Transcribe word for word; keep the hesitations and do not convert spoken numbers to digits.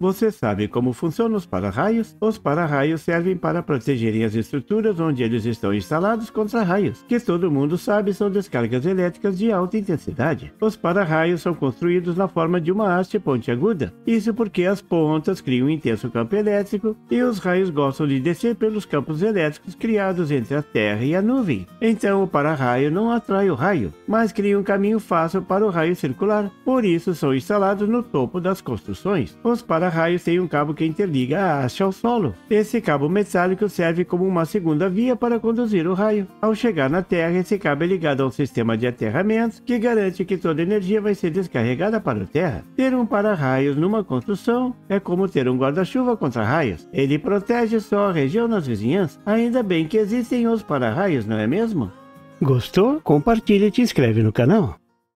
Você sabe como funcionam os para-raios? Os para-raios servem para protegerem as estruturas onde eles estão instalados contra raios, que todo mundo sabe são descargas elétricas de alta intensidade. Os para-raios são construídos na forma de uma haste pontiaguda. Isso porque as pontas criam um intenso campo elétrico e os raios gostam de descer pelos campos elétricos criados entre a Terra e a nuvem. Então o para-raio não atrai o raio, mas cria um caminho fácil para o raio circular. Por isso são instalados no topo das construções. Os para raios tem um cabo que interliga a haste ao solo. Esse cabo metálico serve como uma segunda via para conduzir o raio. Ao chegar na Terra, esse cabo é ligado a um sistema de aterramentos que garante que toda a energia vai ser descarregada para a Terra. Ter um para-raios numa construção é como ter um guarda-chuva contra raios. Ele protege só a região nas vizinhanças. Ainda bem que existem os para-raios, não é mesmo? Gostou? Compartilha e te inscreve no canal.